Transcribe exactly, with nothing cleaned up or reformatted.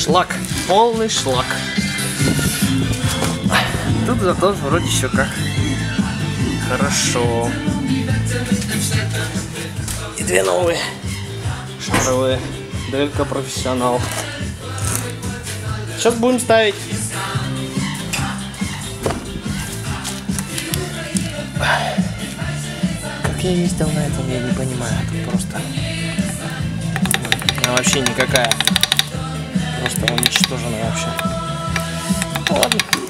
шлак, полный шлак. Тут зато вроде все как хорошо. И две новые шаровые. Делька профессионал. Сейчас будем ставить. Как я ездил на этом, я не понимаю. Тут просто она вообще никакая. Просто уничтожена вообще. Ладно.